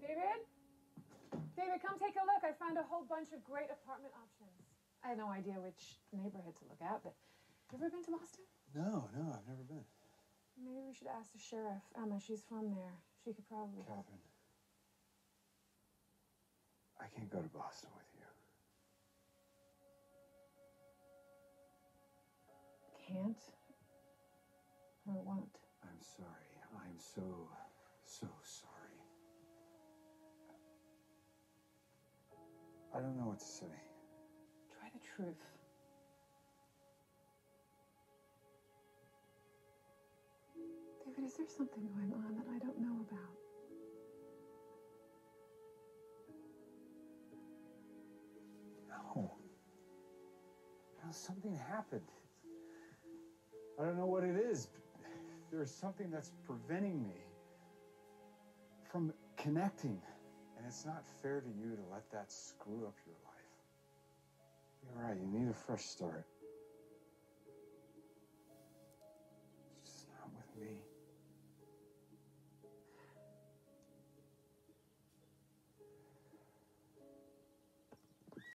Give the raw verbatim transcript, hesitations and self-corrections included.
David? David, come take a look. I found a whole bunch of great apartment options. I had no idea which neighborhood to look at, but you ever been to Boston? No, no, I've never been. Maybe we should ask the sheriff. Emma, she's from there. She could probably... Catherine, I can't go to Boston with you. Can't? Or won't? I'm sorry. I'm so, so sorry. I don't know what to say. Try the truth. David, is there something going on that I don't know about? No. No, something happened. I don't know what it is, but there's something that's preventing me from connecting. And it's not fair to you to let that screw up your life. You're right, you need a fresh start.